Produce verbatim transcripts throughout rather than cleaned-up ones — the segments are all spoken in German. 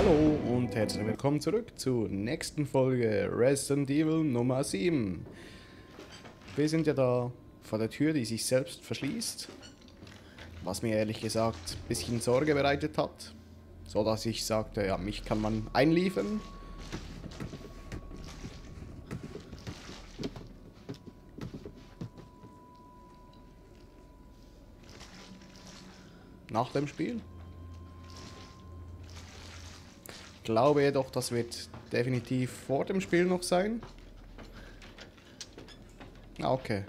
Hallo und herzlich willkommen zurück zur nächsten Folge Resident Evil Nummer sieben. Wir sind ja da vor der Tür, die sich selbst verschließt, was mir ehrlich gesagt ein bisschen Sorge bereitet hat, so dass ich sagte, ja, mich kann man einliefern. Nach dem Spiel. Ich glaube jedoch, das wird definitiv vor dem Spiel noch sein. Ah, okay.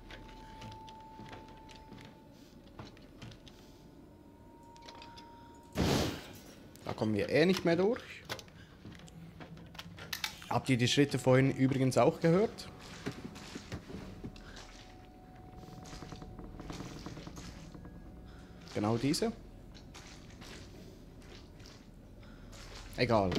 Da kommen wir eh nicht mehr durch. Habt ihr die Schritte vorhin übrigens auch gehört? Genau diese. Egal.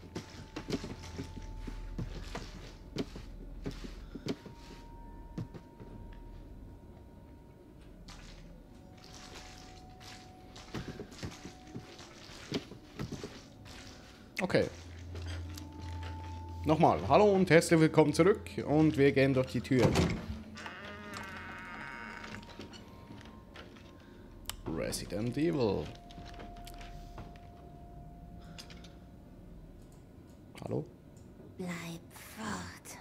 Okay. Nochmal, hallo und herzlich willkommen zurück und wir gehen durch die Tür. Resident Evil. Hallo? Bleib fort.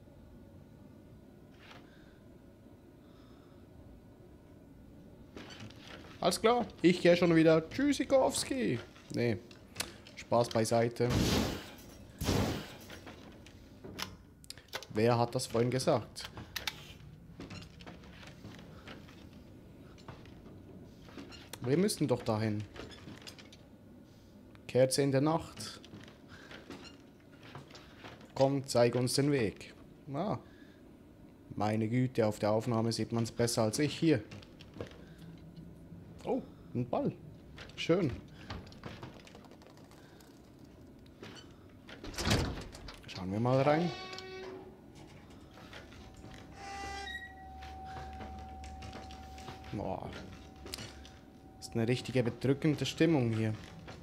Alles klar, ich gehe schon wieder. Tschüssikowski. Nee, Spaß beiseite. Wer hat das vorhin gesagt? Wir müssen doch dahin. Kerze in der Nacht. Komm, zeig uns den Weg. Ah, meine Güte, auf der Aufnahme sieht man es besser als ich hier. Oh, ein Ball. Schön. Schauen wir mal rein. Boah. Das ist eine richtige bedrückende Stimmung hier.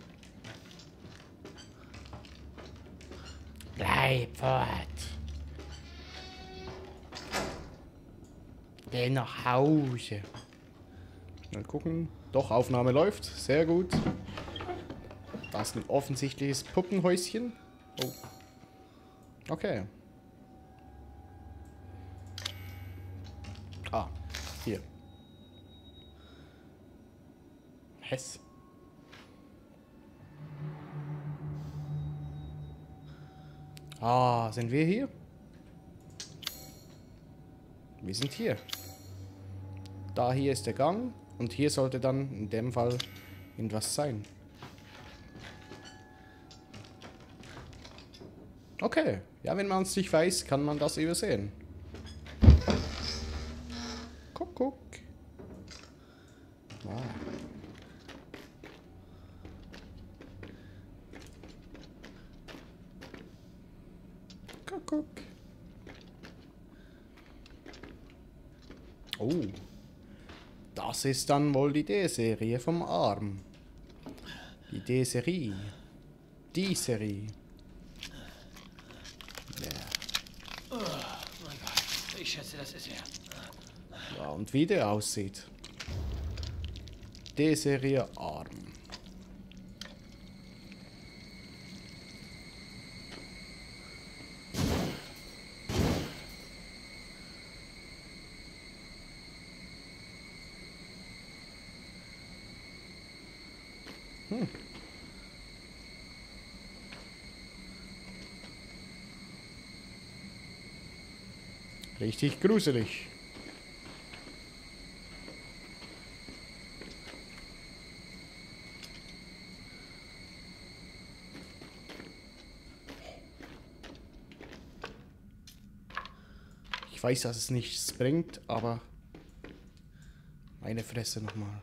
Bleib fort. Geh nach Hause. Schnell gucken. Doch, Aufnahme läuft. Sehr gut. Das ist ein offensichtliches Puppenhäuschen. Oh. Okay. Ah, hier. Hess. Ah, sind wir hier? Wir sind hier. Da hier ist der Gang und hier sollte dann in dem Fall irgendwas sein. Okay, ja, wenn man es nicht weiß, kann man das übersehen. Guck, guck. Wow. Guck, guck. Oh. Das ist dann wohl die D-Serie vom Arm. Die D-Serie. Die Serie. Oh mein Gott, ich schätze, das ist er. Ja, und wie der aussieht. D-Serie Arm. Hm. Richtig gruselig. Ich weiß, dass es nichts bringt, aber meine Fresse nochmal.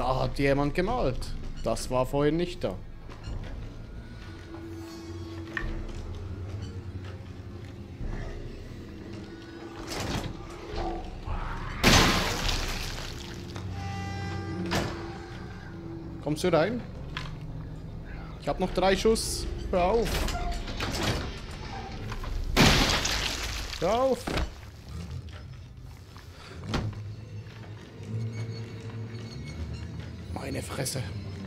Da hat jemand gemalt. Das war vorhin nicht da. Kommst du rein? Ich habe noch drei Schuss. Hör auf. Hör auf. Meine Fresse.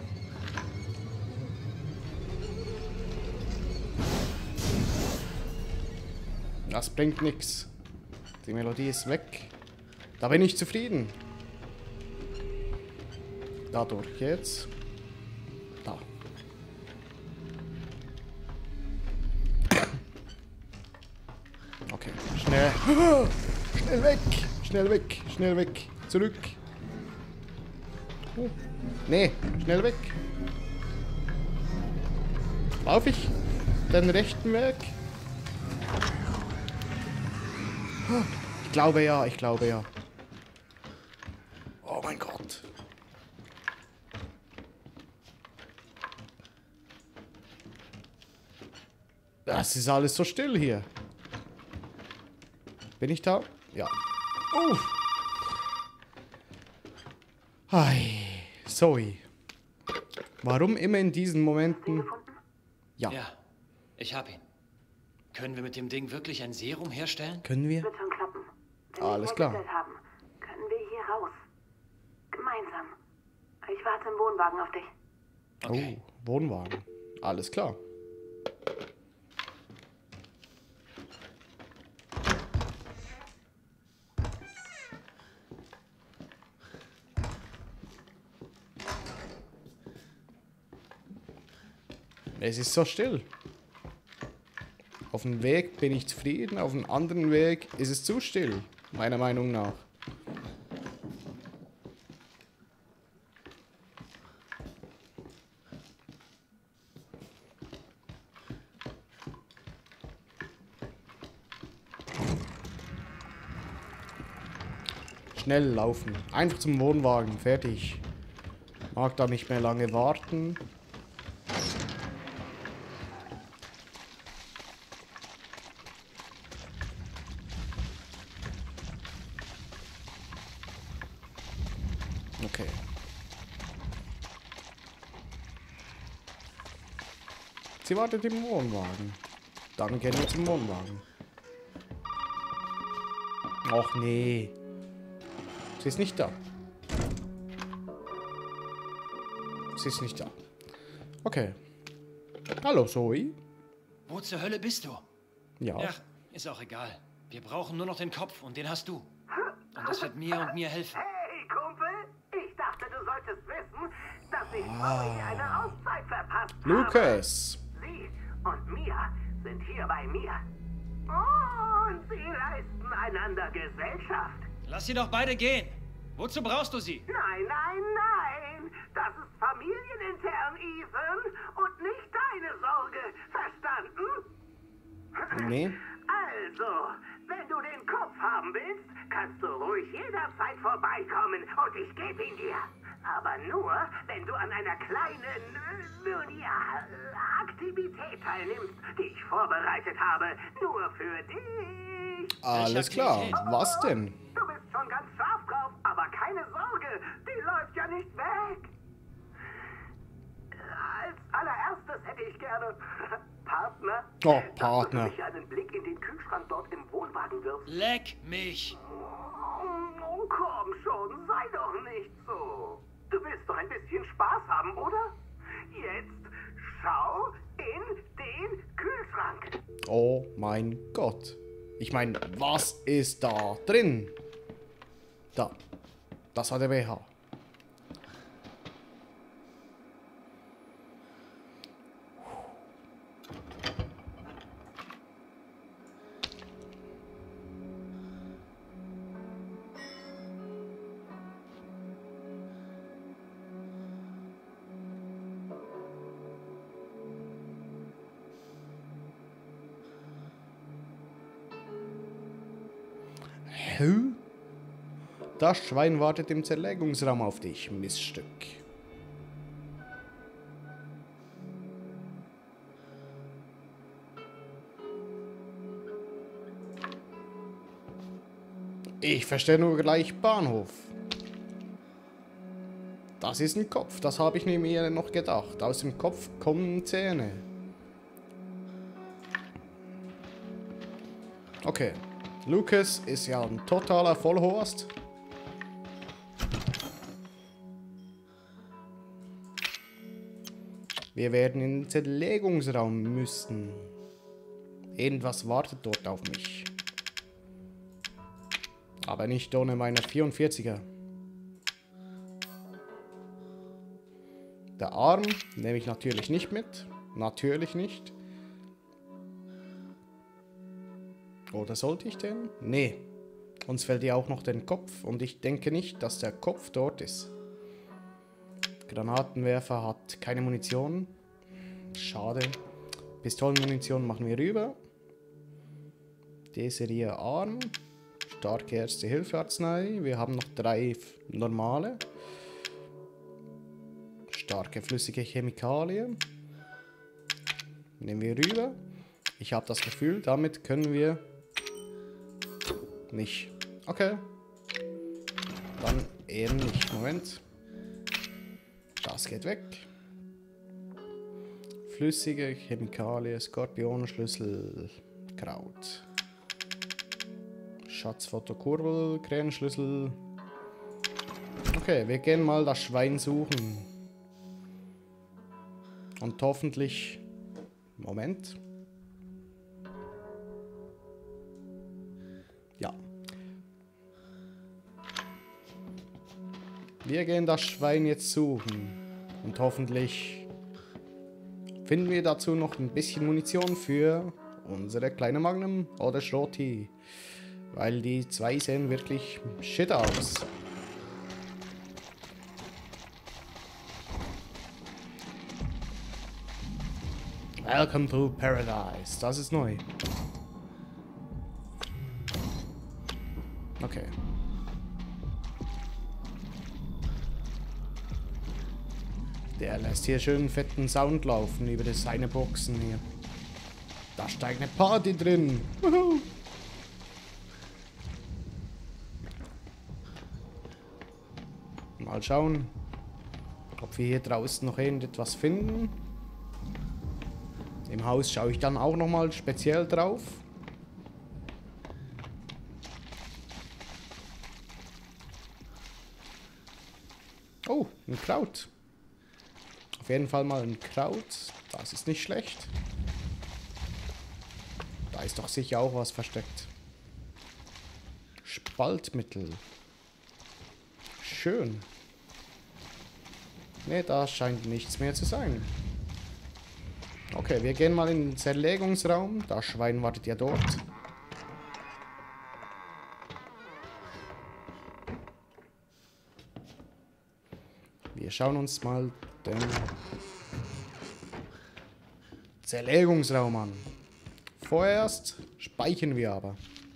Das bringt nichts. Die Melodie ist weg. Da bin ich zufrieden. Dadurch jetzt. Da. Okay, schnell. Schnell weg. Schnell weg. Schnell weg. Zurück. Oh. Nee, schnell weg. Lauf ich den rechten Weg? Ich glaube ja, ich glaube ja. Oh mein Gott. Das ist alles so still hier. Bin ich da? Ja. Oh. Hi. Zoe. Warum immer in diesen Momenten... Ja. Ja, ich hab ihn. Können wir mit dem Ding wirklich ein Serum herstellen? Können wir? Wird schon klappen. Wenn Alles wir klar. hergestellt haben, können wir hier raus. Gemeinsam. Ich warte im Wohnwagen auf dich. Okay. Oh, Wohnwagen. Alles klar. Es ist so still. Auf dem Weg bin ich zufrieden, auf dem anderen Weg ist es zu still, meiner Meinung nach. Schnell laufen. Einfach zum Wohnwagen. Fertig. Mag da nicht mehr lange warten. Okay. Sie wartet im Wohnwagen. Dann gehen wir zum Wohnwagen. Och nee. Sie ist nicht da. Sie ist nicht da. Okay. Hallo, Zoe. Wo zur Hölle bist du? Ja. Ja, ist auch egal. Wir brauchen nur noch den Kopf und den hast du. Und das wird mir und mir helfen. Hey, Kumpel! Ich dachte, du solltest wissen, dass ich Zoe eine Auszeit verpasst habe. Lucas. Sie und Mia sind hier bei mir. Und sie leisten einander Gesellschaft. Lass sie doch beide gehen. Wozu brauchst du sie? Nein, nein, nein! Das ist familienintern, Ethan, und nicht deine Sorge. Verstanden? Nee. Also, wenn du den Kopf haben willst, kannst du ruhig jederzeit vorbeikommen und ich gebe ihn dir. Aber nur, wenn du an einer kleinen, äh, nun ja, Aktivität teilnimmst, die ich vorbereitet habe. Nur für dich. Alles klar. Was denn? Du bist schon ganz scharf drauf, aber keine Sorge, die läuft ja nicht weg. Als allererstes hätte ich gerne Partner. Oh, Partner. Dass du für mich einen Blick in den Kühlschrank dort im Wohnwagen wirfst. Leck mich. Oh, komm schon, sei doch nicht so. Du willst doch ein bisschen Spaß haben, oder? Jetzt schau in den Kühlschrank. Oh mein Gott. Ich meine, was ist da drin? Da. Das war der B H. Hä? Das Schwein wartet im Zerlegungsraum auf dich, Miststück. Ich verstehe nur gleich Bahnhof. Das ist ein Kopf, das habe ich mir noch gedacht. Aus dem Kopf kommen Zähne. Okay. Lucas ist ja ein totaler Vollhorst. Wir werden in den Zerlegungsraum müssen. Irgendwas wartet dort auf mich. Aber nicht ohne meine vierundvierziger. Der Arm nehme ich natürlich nicht mit. Natürlich nicht. Oder sollte ich den? Nee. Uns fällt ja auch noch der Kopf. Und ich denke nicht, dass der Kopf dort ist. Granatenwerfer hat keine Munition. Schade. Pistolenmunition machen wir rüber. Deserier Arm. Starke Erste-Hilfe-Arznei. Wir haben noch drei normale. Starke flüssige Chemikalien. Nehmen wir rüber. Ich habe das Gefühl, damit können wir nicht. Okay. Dann eher nicht. Moment. Das geht weg. Flüssige Chemikalie, Skorpionenschlüssel, Kraut. Schatzfotokurbel, Krähenschlüssel. Okay, wir gehen mal das Schwein suchen. Und hoffentlich... Moment. Ja. Wir gehen das Schwein jetzt suchen. Und hoffentlich finden wir dazu noch ein bisschen Munition für unsere kleine Magnum oder Schroti. Weil die zwei sehen wirklich shit aus. Welcome to Paradise. Das ist neu. Okay. Der lässt hier schön fetten Sound laufen über das seine Boxen hier. Da steigt eine Party drin. Wuhu. Mal schauen, ob wir hier draußen noch irgendetwas finden. Im Haus schaue ich dann auch nochmal speziell drauf. Oh, ein Kraut. Auf jeden Fall mal ein Kraut. Das ist nicht schlecht. Da ist doch sicher auch was versteckt. Spaltmittel. Schön. Ne, da scheint nichts mehr zu sein. Okay, wir gehen mal in den Zerlegungsraum. Das Schwein wartet ja dort. Wir schauen uns mal den Zerlegungsraum an. Vorerst speichern wir aber.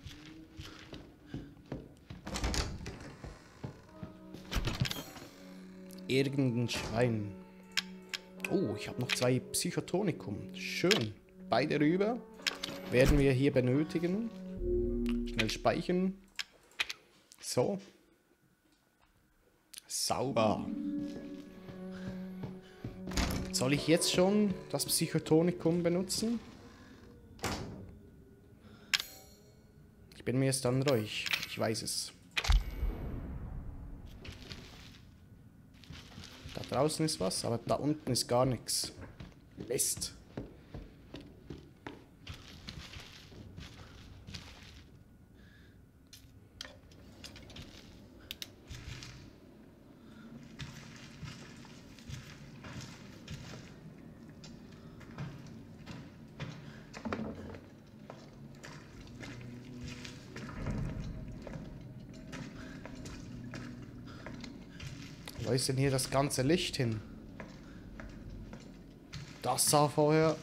Irgendein Schwein. Oh, ich habe noch zwei Psychotonikum. Schön. Beide rüber. Werden wir hier benötigen. Schnell speichern. So. Sauber. Soll ich jetzt schon das Psychotonikum benutzen? Ich bin mir jetzt dann ruhig. Ich weiß es. Da draußen ist was, aber da unten ist gar nichts. Mist. Wo ist denn hier das ganze Licht hin? Das sah vorher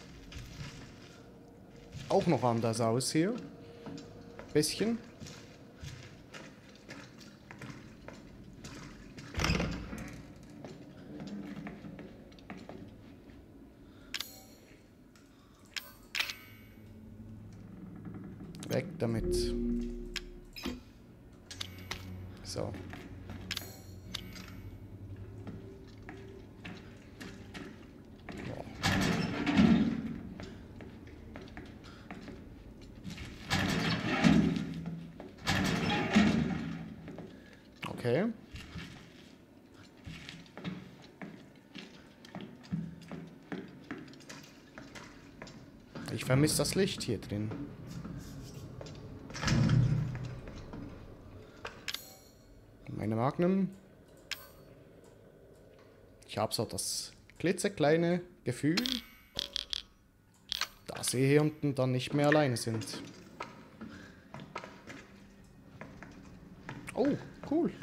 auch noch anders aus hier. Bisschen. Weg damit. So. Okay. Ich vermisse das Licht hier drin. Meine Magnum. Ich habe so das klitzekleine Gefühl, dass sie hier unten dann nicht mehr alleine sind. Oh, cool.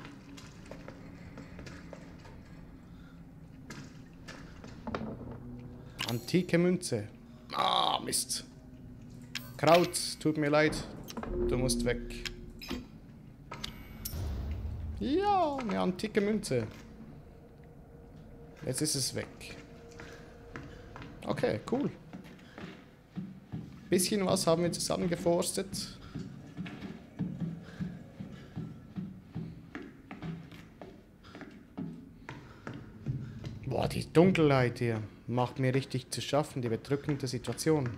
Antike Münze. Ah, Mist. Kraut, tut mir leid. Du musst weg. Ja, eine antike Münze. Jetzt ist es weg. Okay, cool. Bisschen was haben wir zusammengeforstet. Boah, die Dunkelheit hier macht mir richtig zu schaffen, die bedrückende Situation.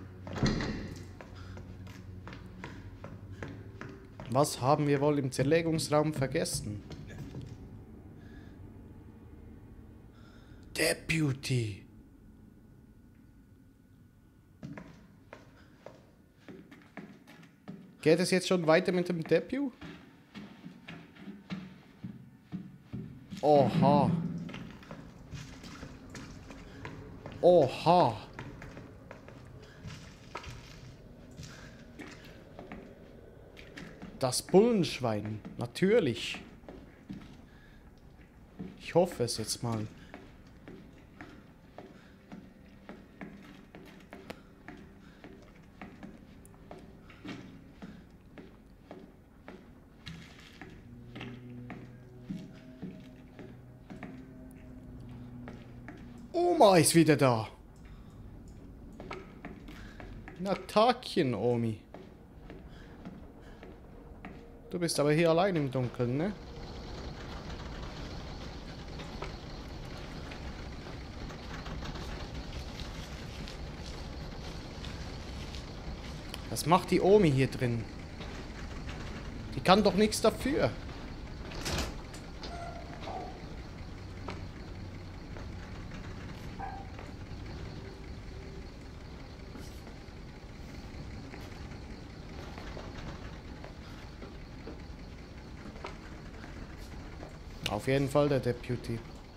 Was haben wir wohl im Zerlegungsraum vergessen? Deputy. Geht es jetzt schon weiter mit dem Deputy? Oha. Oha. Das Bullenschwein. Natürlich. Ich hoffe es jetzt mal. Oma ist wieder da. Na Tagchen, Omi. Du bist aber hier allein im Dunkeln, ne? Was macht die Omi hier drin? Die kann doch nichts dafür. Auf jeden Fall der Deputy.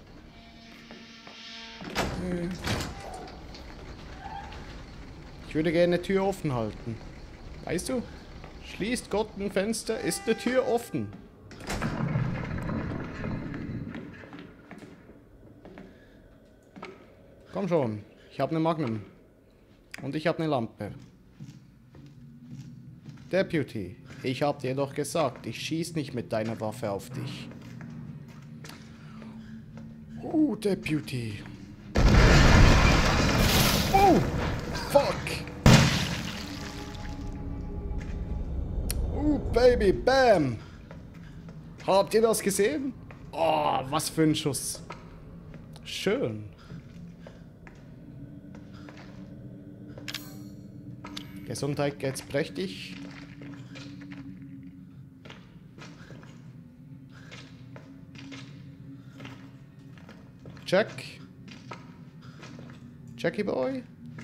Ich würde gerne eine Tür offen halten. Weißt du? Schließt Gott ein Fenster, ist eine Tür offen. Komm schon. Ich habe eine Magnum. Und ich habe eine Lampe. Deputy, ich habe dir doch gesagt, ich schieß nicht mit deiner Waffe auf dich. Oh, Deputy. Oh, fuck. Oh, Baby, bam. Habt ihr das gesehen? Oh, was für ein Schuss. Schön. Gesundheit geht's prächtig. Jack. Jackie Boy.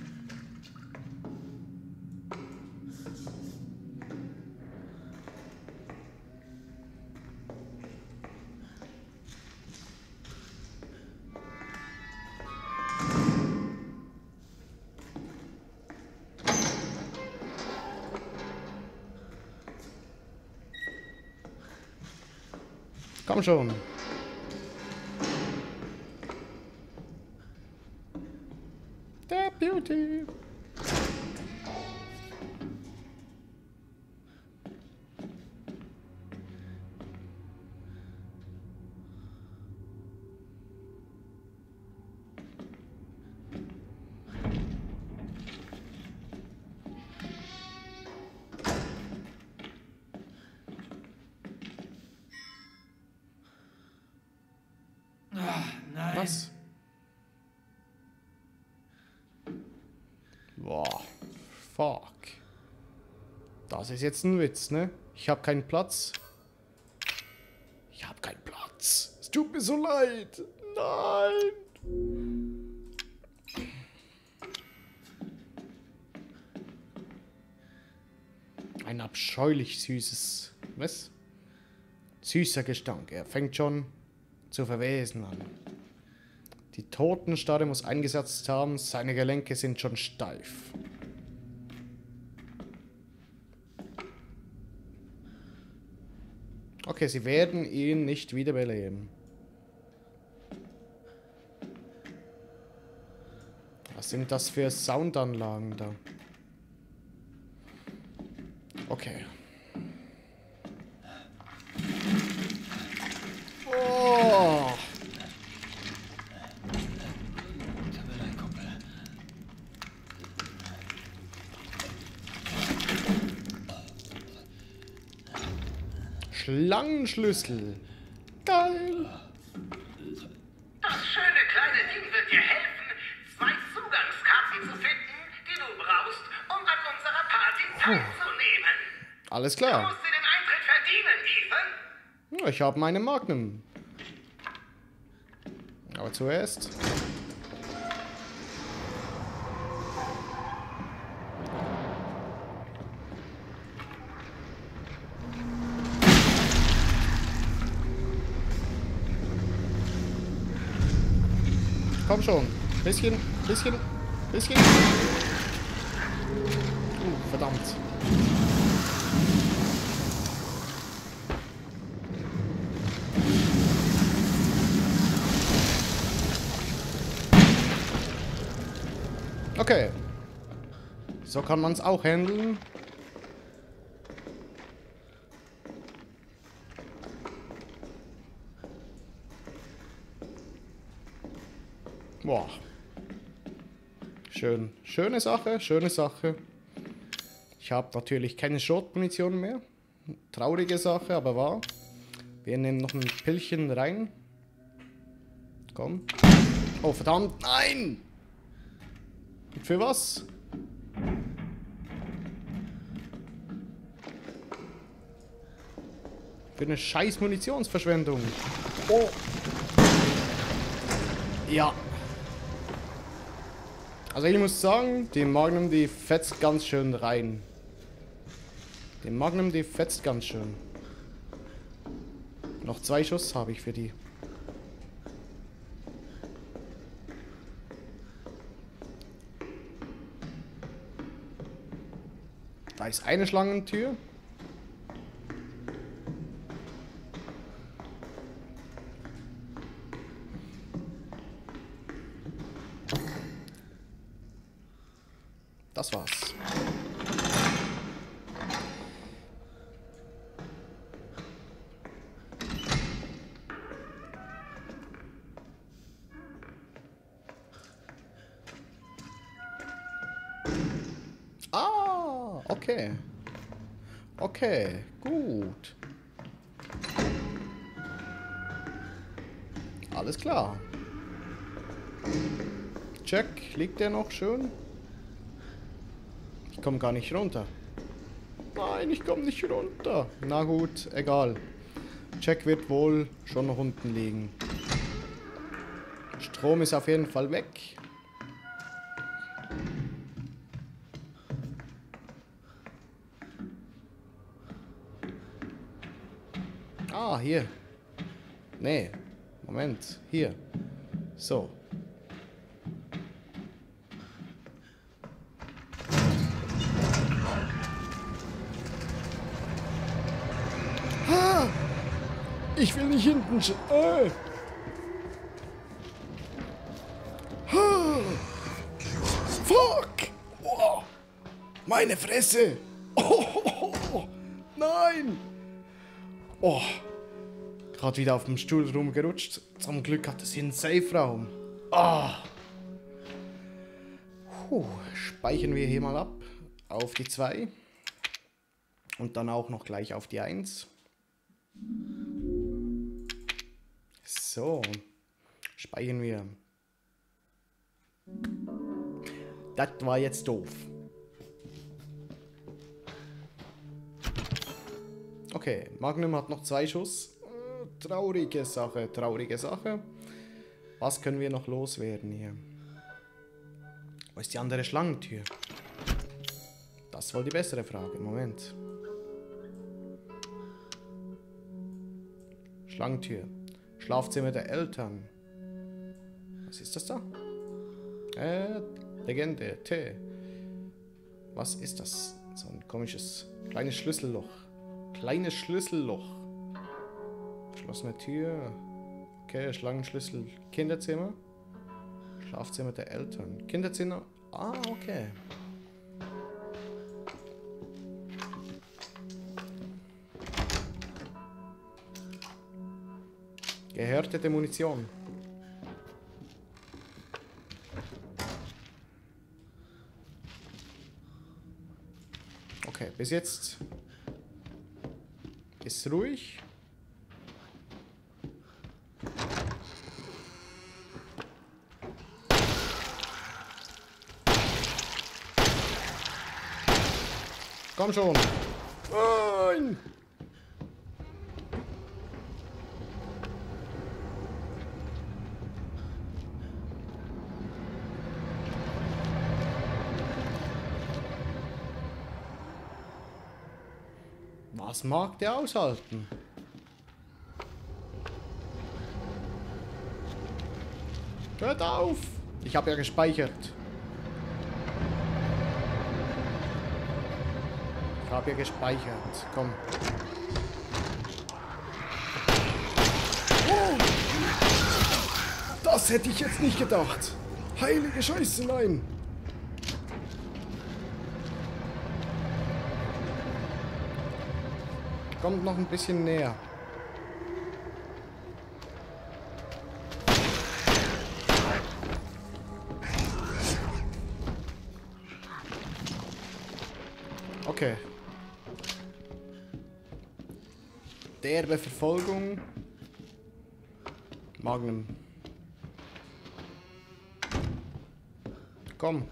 Komm schon. Beauty. Boah. Fuck. Das ist jetzt ein Witz, ne? Ich habe keinen Platz. Ich habe keinen Platz. Es tut mir so leid. Nein. Ein abscheulich süßes... Was? Süßer Gestank. Er fängt schon zu verwesen an. Die Totenstarre muss eingesetzt haben. Seine Gelenke sind schon steif. Okay, sie werden ihn nicht wiederbeleben. Was sind das für Soundanlagen da? Okay. Oh. Schlangenschlüssel. Geil. Das schöne kleine Ding wird dir helfen, zwei Zugangskarten zu finden, die du brauchst, um an unserer Party teilzunehmen. Alles Du klar. musst dir den Eintritt verdienen, Ethan. Ja, ich habe meine Magnum. Aber zuerst... Komm schon. Bisschen, bisschen, bisschen. Uh, verdammt. Okay. So kann man es auch handeln. Boah. Schön. Schöne Sache, schöne Sache. Ich habe natürlich keine Schrotmunition mehr. Traurige Sache, aber wahr. Wir nehmen noch ein Pillchen rein. Komm. Oh, verdammt, nein! Und für was? Für eine scheiß Munitionsverschwendung. Oh. Ja. Also ich muss sagen, die Magnum, die fetzt ganz schön rein. Die Magnum, die fetzt ganz schön. Noch zwei Schuss habe ich für die. Da ist eine Schlangentür. Das war's. Ah, okay. Okay, gut. Alles klar. Check, liegt der noch schön? Ich komme gar nicht runter. Nein, ich komme nicht runter. Na gut, egal. Jack wird wohl schon noch unten liegen. Strom ist auf jeden Fall weg. Ah, hier. Nee, Moment, hier. So. Ich will nicht hinten. Äh. Fuck! Oh. Meine Fresse! Oh, oh, oh. Nein! Oh. Gerade wieder auf dem Stuhl rumgerutscht. Zum Glück hat es hier einen Safe-Raum. Ah. Puh. Speichern wir hier mal ab. Auf die zwei. Und dann auch noch gleich auf die eins. So, speichern wir. Das war jetzt doof. Okay, Magnum hat noch zwei Schuss. Äh, traurige Sache, traurige Sache. Was können wir noch loswerden hier? Wo ist die andere Schlangentür? Das ist wohl die bessere Frage. Moment. Schlangentür. Schlafzimmer der Eltern. Was ist das da? Äh, Legende. T. Was ist das? So ein komisches kleines Schlüsselloch. Kleines Schlüsselloch. Geschlossene Tür. Okay, Schlangenschlüssel. Kinderzimmer. Schlafzimmer der Eltern. Kinderzimmer. Ah, okay. Gehärtete Munition. Okay, bis jetzt ist ruhig. Komm schon. Nein. Was mag der aushalten? Hört auf! Ich habe ja gespeichert. Ich habe ja gespeichert. Komm. Oh! Das hätte ich jetzt nicht gedacht. Heilige Scheiße, nein! Kommt noch ein bisschen näher. Okay. Derbe Verfolgung. Magnum. Komm.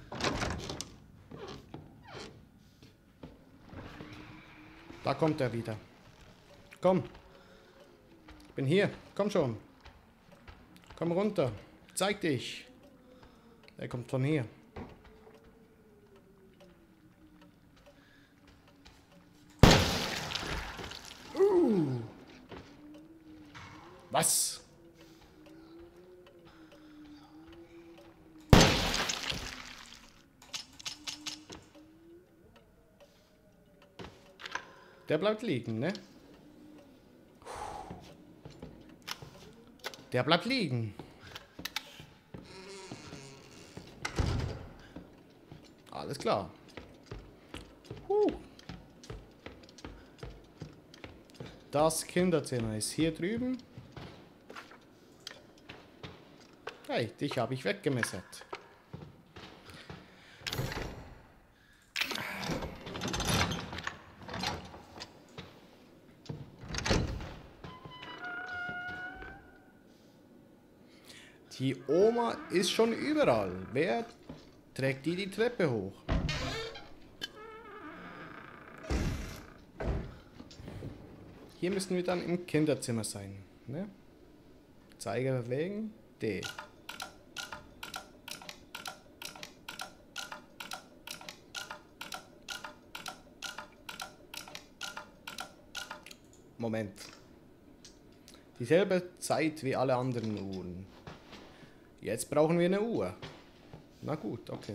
Da kommt er wieder. Komm. Ich bin hier. Komm schon. Komm runter. Zeig dich. Er kommt von hier. Uh. Was? Der bleibt liegen, ne? Der bleibt liegen. Alles klar. Huh. Das Kinderzimmer ist hier drüben. Hey, dich habe ich weggemessert. Die Oma ist schon überall. Wer trägt die die Treppe hoch? Hier müssen wir dann im Kinderzimmer sein. Ne? Zeiger bewegen. D. Moment. Dieselbe Zeit wie alle anderen Uhren. Jetzt brauchen wir eine Uhr. Na gut, okay.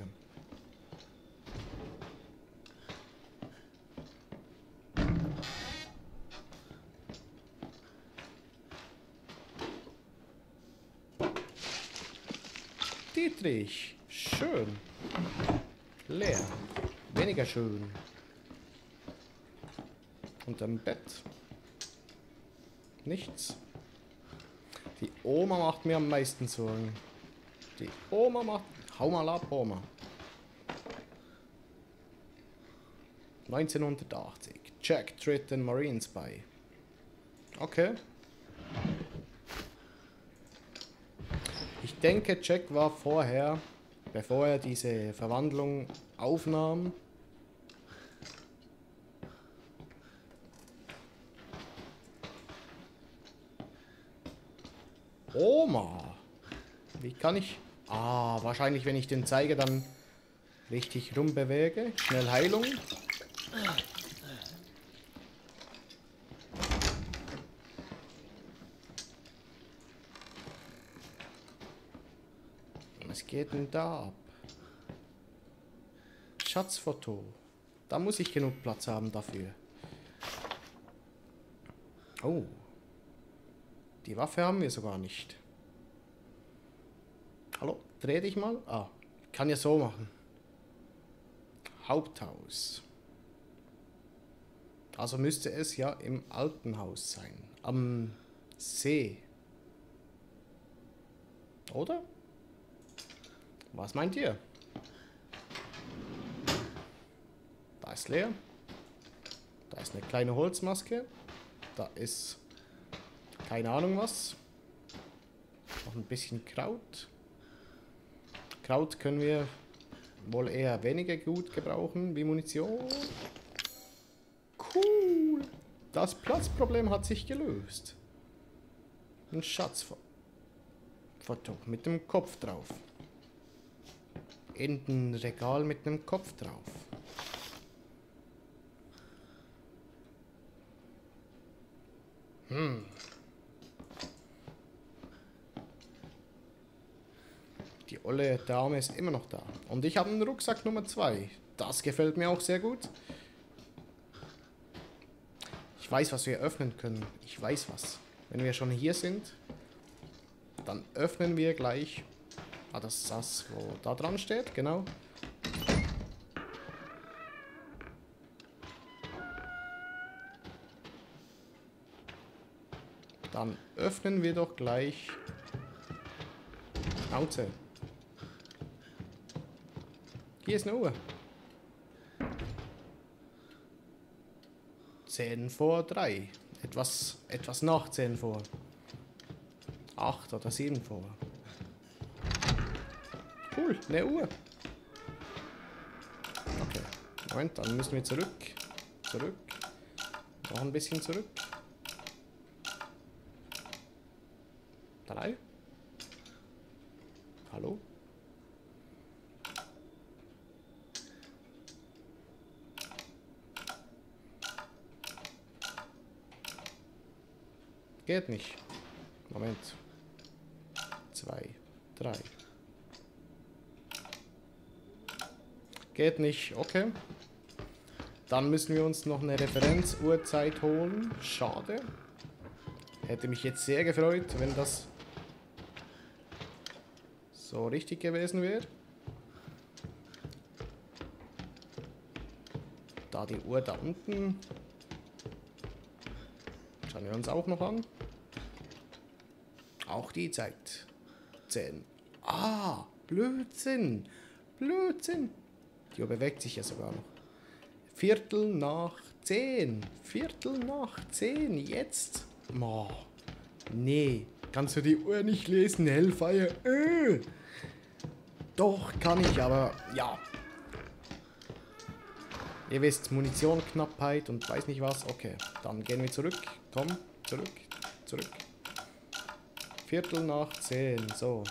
Dietrich, schön. Leer. Weniger schön. Unterm Bett. Nichts. Die Oma macht mir am meisten Sorgen. Die Oma macht... Hau mal ab, Oma. neunzehnhundertachtzig. Jack Tritton Marine Spy. Okay. Ich denke, Jack war vorher bevor er diese Verwandlung aufnahm. Oma. Wie kann ich... Ah, wahrscheinlich, wenn ich den Zeiger dann richtig rumbewege. Schnell Heilung. Was geht denn da ab? Schatzfoto. Da muss ich genug Platz haben dafür. Oh. Die Waffe haben wir sogar nicht. Hallo, dreh dich mal. Ah, kann ja so machen. Haupthaus. Also müsste es ja im alten Haus sein. Am See. Oder? Was meint ihr? Da ist leer. Da ist eine kleine Holzmaske. Da ist keine Ahnung was. Noch ein bisschen Kraut. Kraut können wir wohl eher weniger gut gebrauchen wie Munition. Cool. Das Platzproblem hat sich gelöst. Ein Schatzfoto mit dem Kopf drauf. In ein Regal mit einem Kopf drauf. Hm. Die olle Dame ist immer noch da. Und ich habe einen Rucksack Nummer zwei. Das gefällt mir auch sehr gut. Ich weiß, was wir öffnen können. Ich weiß was. Wenn wir schon hier sind, dann öffnen wir gleich... Ah, das ist das, wo da dran steht, genau. Dann öffnen wir doch gleich... Schnauze. Hier ist eine Uhr. zehn vor drei. Etwas, etwas nach zehn vor. acht oder sieben vor. Cool, eine Uhr. Okay, Moment, dann müssen wir zurück. Zurück. Noch ein bisschen zurück. Drei. Hallo? Geht nicht. Moment. Zwei. Drei. Geht nicht. Okay. Dann müssen wir uns noch eine Referenzuhrzeit holen. Schade. Hätte mich jetzt sehr gefreut, wenn das so richtig gewesen wäre. Da die Uhr da unten. Schauen wir uns auch noch an. Auch die Zeit. zehn. Ah, Blödsinn. Blödsinn. Die Uhr bewegt sich ja sogar noch. Viertel nach zehn. Viertel nach zehn. Jetzt. Oh, nee. Kannst du die Uhr nicht lesen, Hellfire? Äh. Doch, kann ich, aber ja. Ihr wisst, Munitionknappheit und weiß nicht was. Okay, dann gehen wir zurück. Komm, zurück, zurück. Viertel nach zehn, so.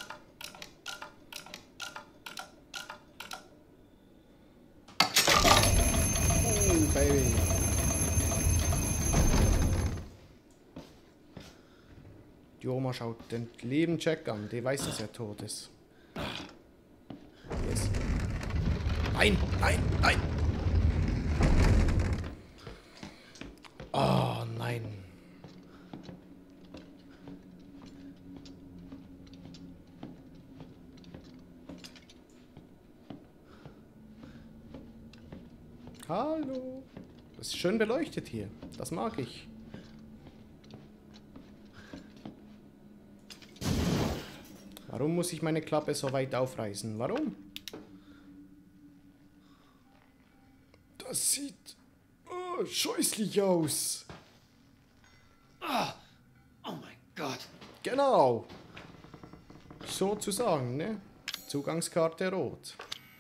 Oh, Baby. Die Oma schaut den lieben Jack an. Die weiß, dass er tot ist. Yes. Nein, nein, nein. Oh, nein. Hallo. Das ist schön beleuchtet hier. Das mag ich. Warum muss ich meine Klappe so weit aufreißen? Warum? Das sieht oh, scheußlich aus. Oh, oh mein Gott. Genau. Sozusagen, ne? Zugangskarte rot.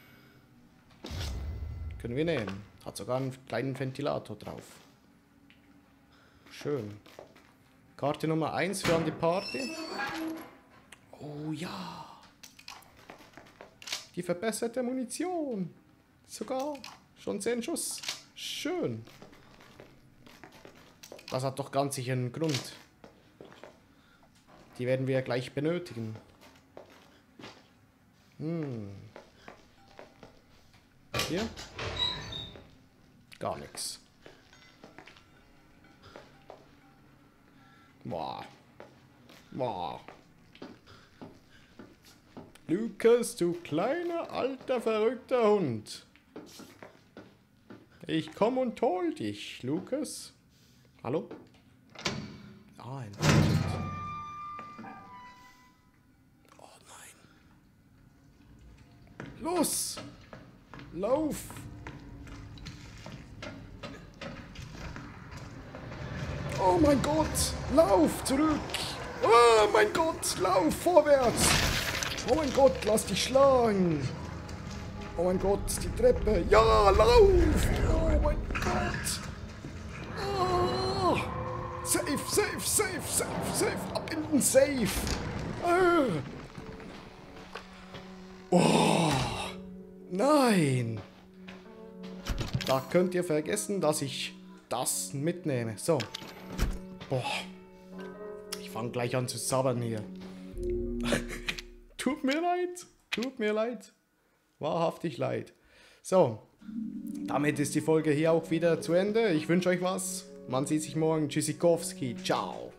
Können wir nehmen. Hat sogar einen kleinen Ventilator drauf. Schön. Karte Nummer eins für an die Party. Oh ja. Die verbesserte Munition. Sogar schon zehn Schuss. Schön. Das hat doch ganz sicher einen Grund. Die werden wir gleich benötigen. Hm. Hier? Gar nichts. Boah. Boah. Lukas, du kleiner, alter, verrückter Hund. Ich komm und hol dich, Lukas. Hallo? Ah, ein Hund. Oh nein. Los! Lauf! Oh mein Gott! Lauf zurück! Oh mein Gott! Lauf vorwärts! Oh mein Gott, lass dich schlagen! Oh mein Gott, die Treppe! Ja, lauf! Oh mein Gott! Oh. Safe, safe, safe, safe, safe! Ab in den Safe! Ah. Oh! Nein! Da könnt ihr vergessen, dass ich das mitnehme. So. Boah. Ich fange gleich an zu sabbern hier. Tut mir leid. Tut mir leid. Wahrhaftig leid. So. Damit ist die Folge hier auch wieder zu Ende. Ich wünsche euch was. Man sieht sich morgen. Tschüssikowski. Ciao.